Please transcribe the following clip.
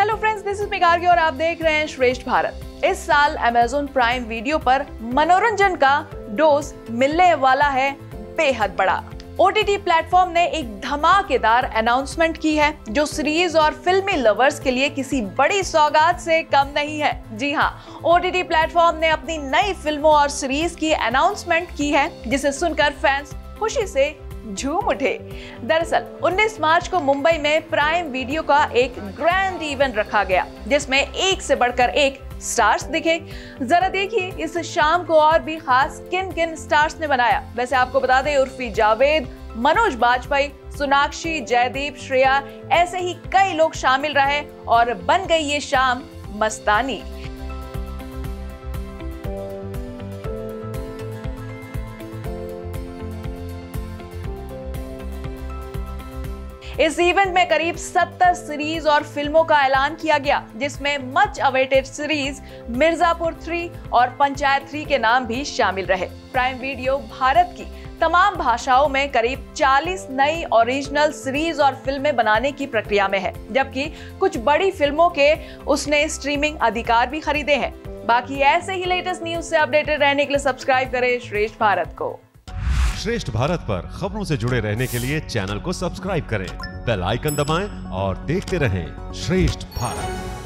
Hello friends, this is me Gargi और आप देख रहे हैं श्रेष्ठ भारत। इस साल अमेज़न प्राइम वीडियो पर मनोरंजन का डोज मिलने वाला है बेहद बड़ा। OTT प्लेटफॉर्म ने एक धमाकेदार अनाउंसमेंट की है जो सीरीज और फिल्मी लवर्स के लिए किसी बड़ी सौगात से कम नहीं है। जी हाँ, OTT प्लेटफॉर्म ने अपनी नई फिल्मों और सीरीज की अनाउंसमेंट की है जिसे सुनकर फैंस खुशी से झूम उठे। दरअसल 19 मार्च को मुंबई में प्राइम वीडियो का एक ग्रैंड इवेंट रखा गया जिसमें एक से बढ़कर एक स्टार्स दिखे। जरा देखिए इस शाम को और भी खास किन किन स्टार्स ने बनाया। वैसे आपको बता दें, उर्फी जावेद, मनोज बाजपेयी, सोनाक्षी, जयदीप, श्रेया, ऐसे ही कई लोग शामिल रहे और बन गई ये शाम मस्तानी। इस इवेंट में करीब 70 सीरीज और फिल्मों का ऐलान किया गया जिसमें मच अवेटेड सीरीज मिर्जापुर 3 और पंचायत 3 के नाम भी शामिल रहे। प्राइम वीडियो भारत की तमाम भाषाओं में करीब 40 नई ओरिजिनल सीरीज और फिल्में बनाने की प्रक्रिया में है, जबकि कुछ बड़ी फिल्मों के उसने स्ट्रीमिंग अधिकार भी खरीदे हैं। बाकी ऐसे ही लेटेस्ट न्यूज से अपडेटेड रहने के लिए सब्सक्राइब करें श्रेष्ठ भारत को। श्रेष्ठ भारत पर खबरों से जुड़े रहने के लिए चैनल को सब्सक्राइब करें, बेल आइकन दबाएं और देखते रहें श्रेष्ठ भारत।